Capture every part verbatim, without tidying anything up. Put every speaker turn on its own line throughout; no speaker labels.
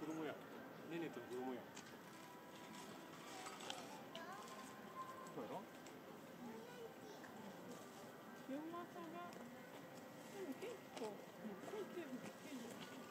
供や。ねねと子供や。そうやろ？清正が、でも結構、もう高級物件。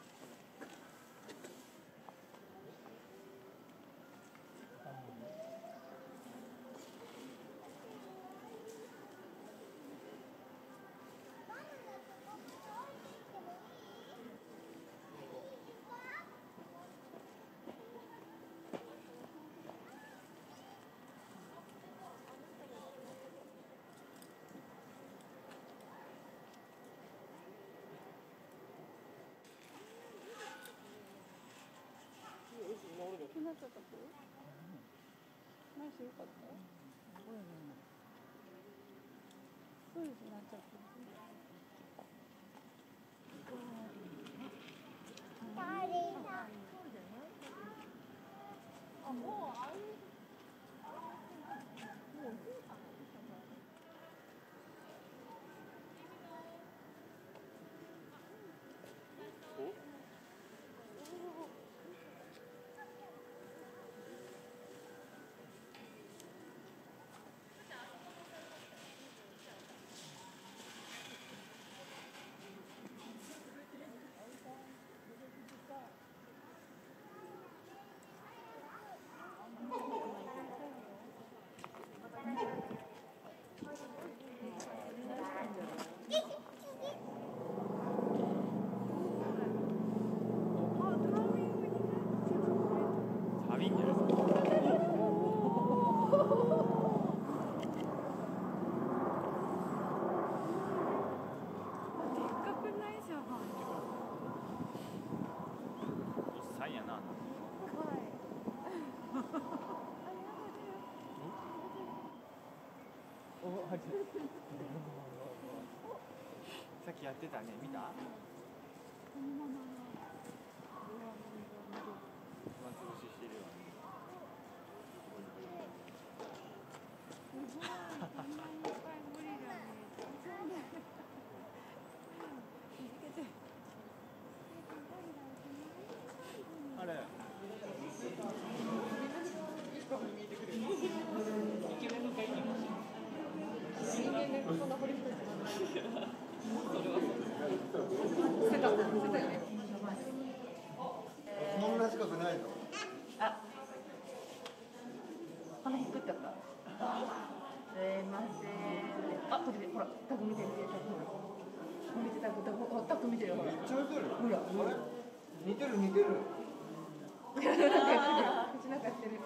なっちゃった。ナイスよかった。そうですなっちゃった。あ、もうあれ。もうさっきやってたね、見た？暇つぶししてるよね。あれ。
こんな近くないの？
あ、鼻ひっくっちゃった。すいません。あ、これでほら、タグ見て見てタグ。見てタグタグタグ見てよほら。
めっちゃ似てる。
ほら、
あれ？似てる似てる。
口なんかしてる。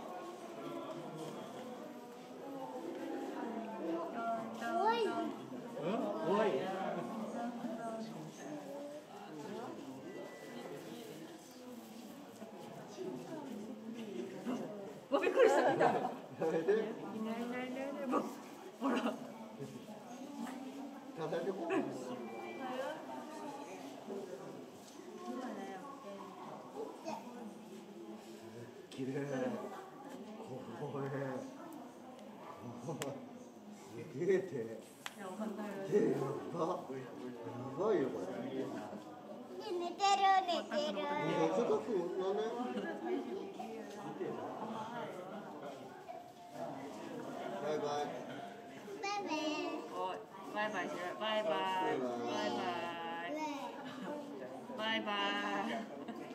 怖い。うん？怖い。
わ、びっくりした。見た。いない
いないい
ないいない。ほら。
ただでこう。綺麗。これ。すげえ手。手やば。やばいよこれ。
寝てる寝てる。
めっちゃ高くなんね。バイバイ。
バイバイ。
おい、バイバイしろ。バイバイ。バイバイ。バイバイ。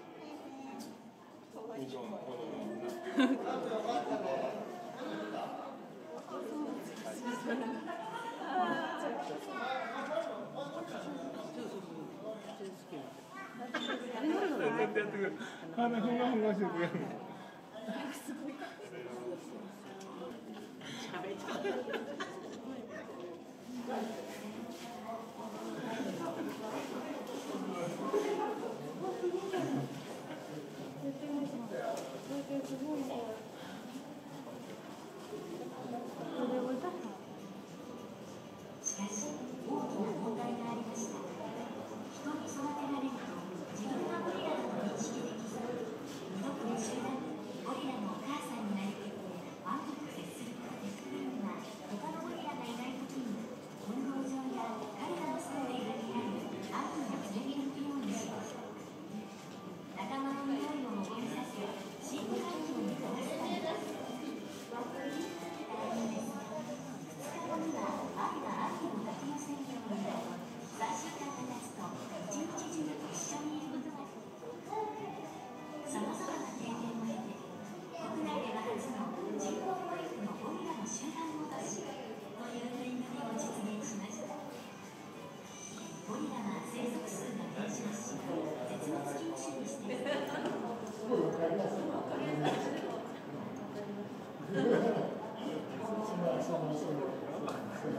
鼻ふんがふんがしてくれる。
他のゴリラがいないときに運動場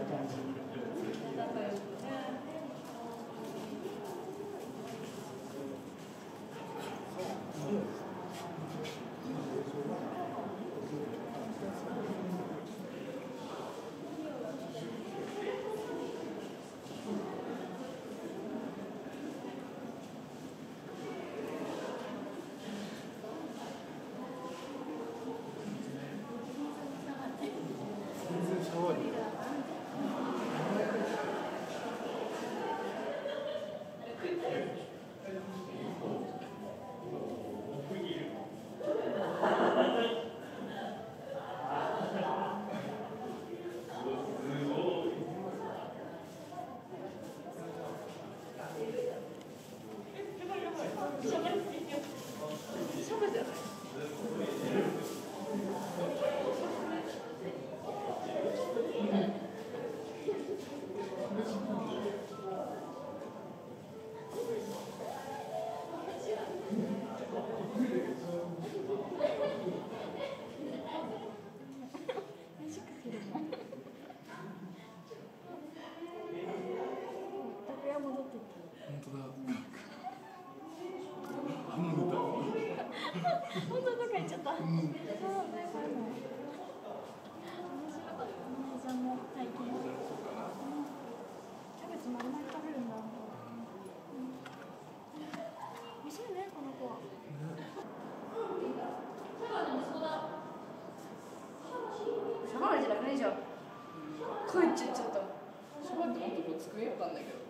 本当どっか行っちゃった。うん。面白い。お姉ちゃんも最近。キャベツ丸々食べるんだ。面白いねこの子は。
シャバーじゃなくないじゃん。帰っちゃっちゃった。シャバってもっとこう机よかんだけど。